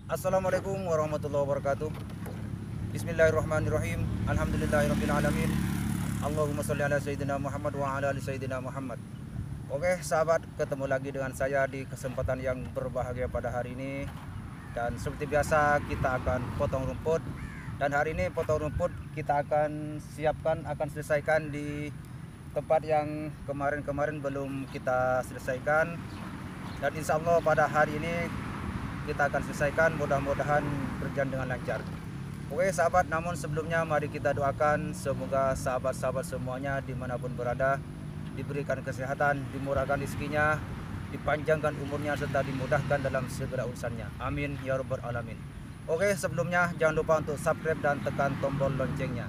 Assalamualaikum warahmatullahi wabarakatuh. Bismillahirrahmanirrahim. Alhamdulillahirrahmanirrahim. Allahumma sholli ala sayyidina Muhammad wa ala ali sayyidina Muhammad. Oke sahabat, ketemu lagi dengan saya di kesempatan yang berbahagia pada hari ini. Dan seperti biasa kita akan potong rumput. Dan hari ini potong rumput kita akan selesaikan di tempat yang kemarin-kemarin belum kita selesaikan. Dan insya Allah pada hari ini kita akan selesaikan, mudah-mudahan berjalan dengan lancar. Oke sahabat, namun sebelumnya mari kita doakan semoga sahabat-sahabat semuanya dimanapun berada diberikan kesehatan, dimurahkan rezekinya, dipanjangkan umurnya, serta dimudahkan dalam segala urusannya. Amin ya rabbal alamin. Oke, sebelumnya jangan lupa untuk subscribe dan tekan tombol loncengnya.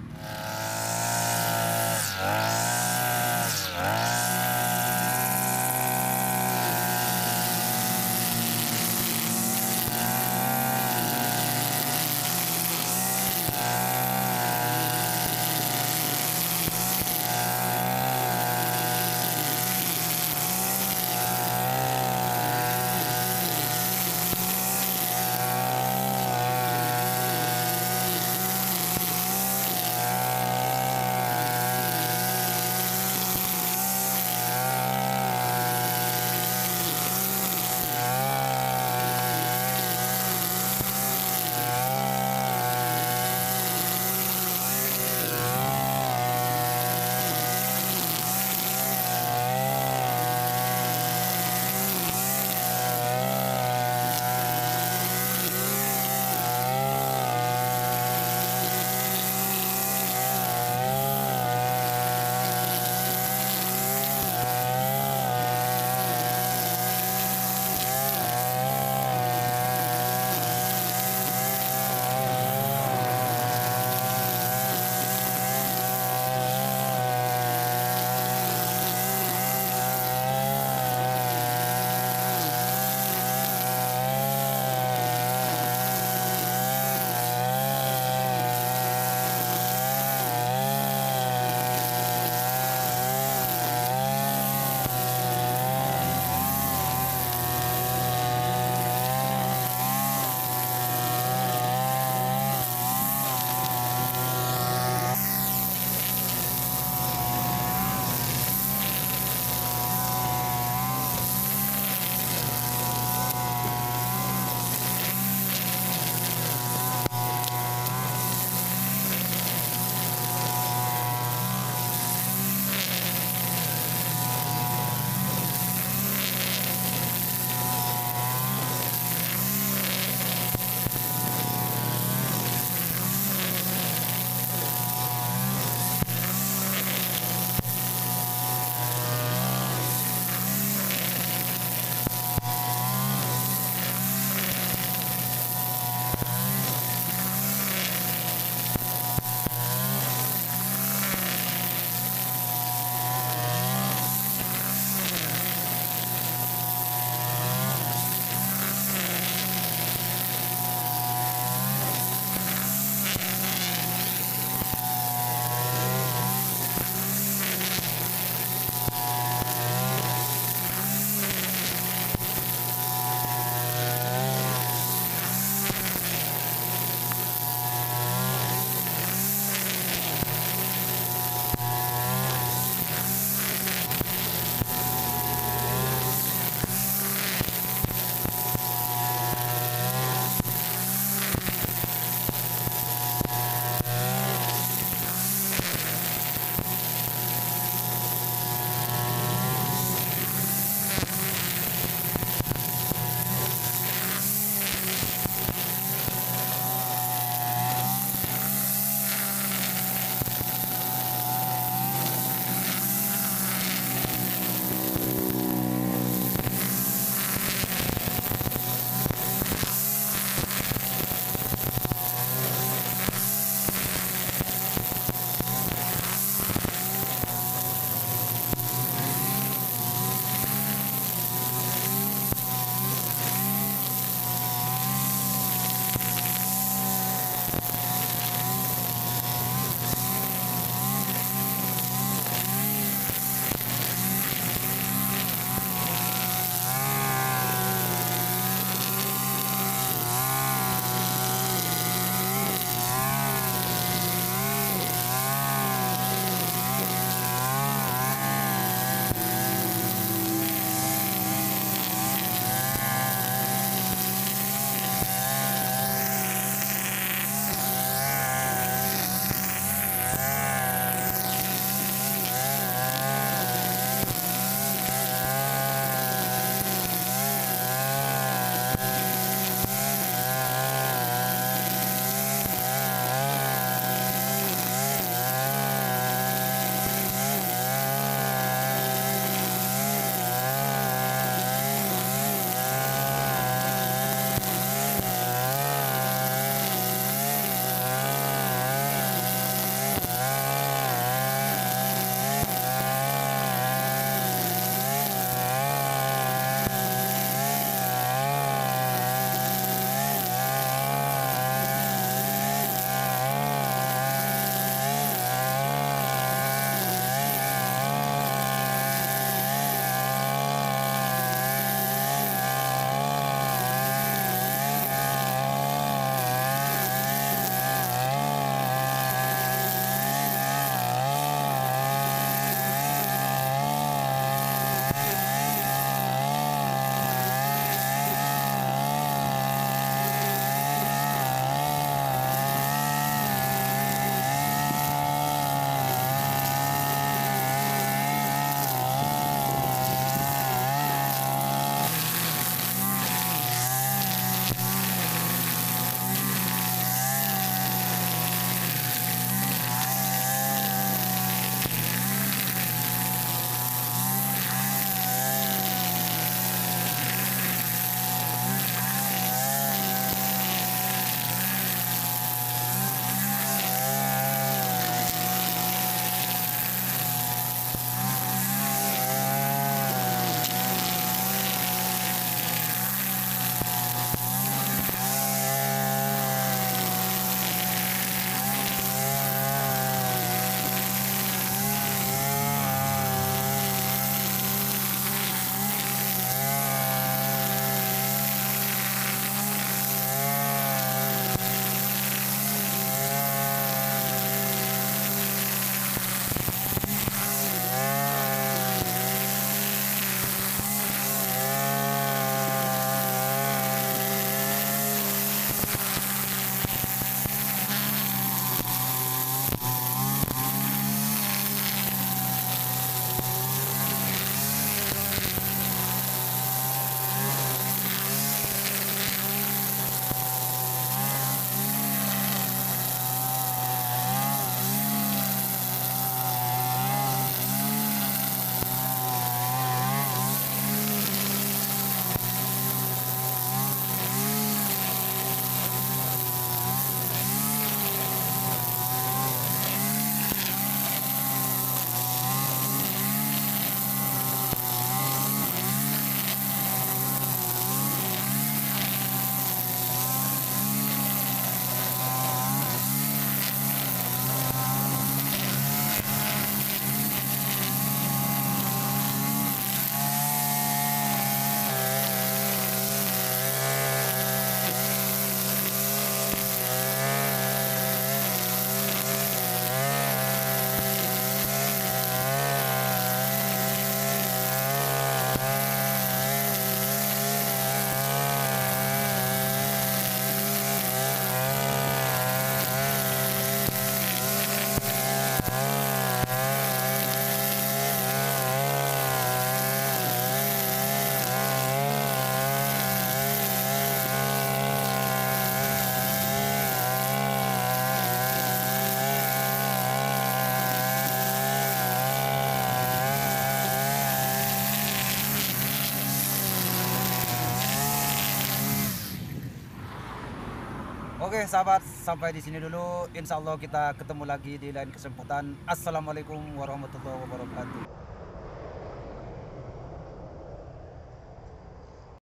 Oke sahabat, sampai di sini dulu. Insya Allah kita ketemu lagi di lain kesempatan. Assalamualaikum warahmatullahi wabarakatuh.